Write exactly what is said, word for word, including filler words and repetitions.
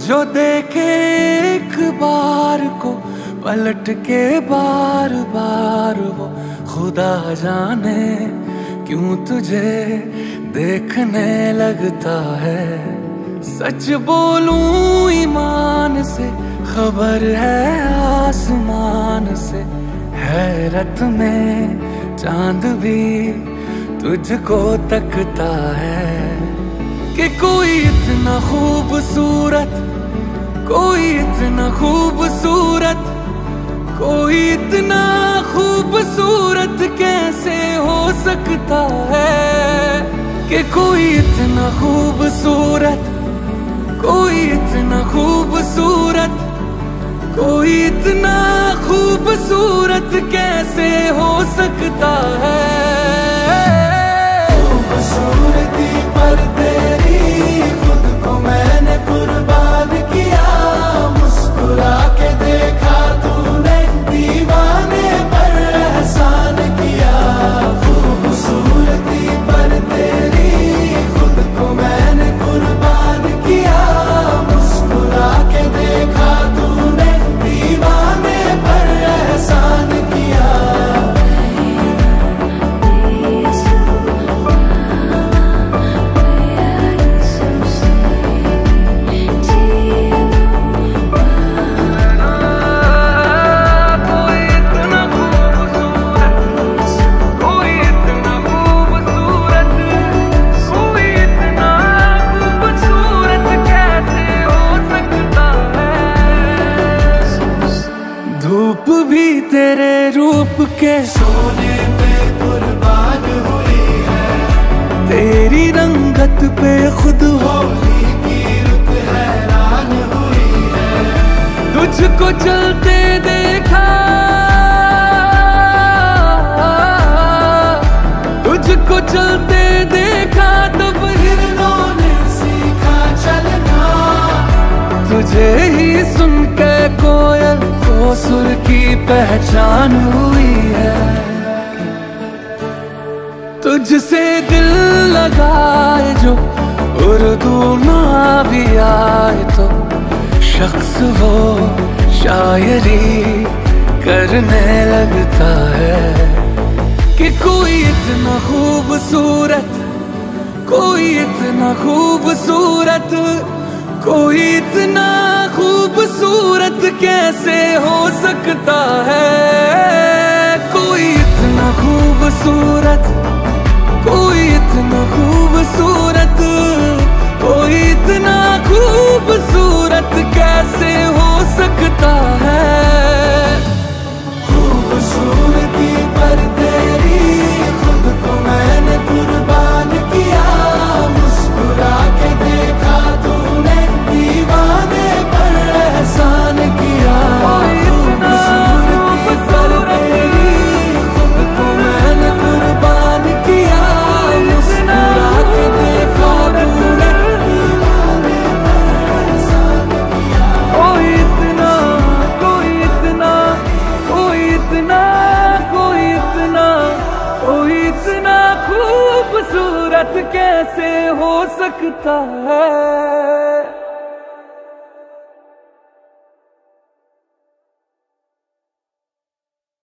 जो देखे एक बार को पलट के बार बार वो, खुदा जाने क्यों तुझे देखने लगता है। सच बोलूं ईमान से, खबर है आसमान से, हैरत में चांद भी तुझको तकता है। कि कोई इतना खूबसूरत, कोई इतना खूबसूरत, कोई इतना खूबसूरत कैसे हो सकता है। कि कोई इतना खूबसूरत, कोई इतना खूबसूरत, कोई इतना खूबसूरत कैसे हो सकता है। खूबसूरती पर तेरी खुद को मैंने कुर्बान किया, मुस्कुरा के देखा तूने दीवाने पर एहसान किया। खूबसूरती पर तेरी खुद को मैंने कुर्बान किया, मुस्कुरा के देखा तूने दीवाने पर एहसान किया। धूप भी तेरे रूप के सोने पे कुर्बान हुई है, तेरी रंगत पे खुद होली की रुत हैरान हुई है। तुझको चलते देखा, तुझको चलते देखा तब हिरणों ने सीखा चलना। तुझे ही सुन के कोयल को सुर की पहचान हुई है। तुझसे दिल लगाए जो उर्दू ना भी आए तो, शख्स वो शायरी करने लगता है। कि कोई इतना खूबसूरत, कोई इतना खूबसूरत, कोई इतना खूबसूरत कैसे हो सकता है। कोई इतना खूबसूरत, कोई इतना खूबसूरत, कोई इतना खूबसूरत कैसे हो सकता है। खूबसूरती पर तेरी खुद को मैंने कुर्बान किया, मुस्कुरा के देखा तूने दीवाने पर एहसान किया। खूबसूरती पर तेरी खुद को मैंने कुर्बान किया, मुस्कुरा के देखा तूने दीवाने पर एहसान किया। कोई इतना, कोई इतना, कोई इतना, कोई इतना, कोई इतना खूबसूरत कैसे हो सकता है।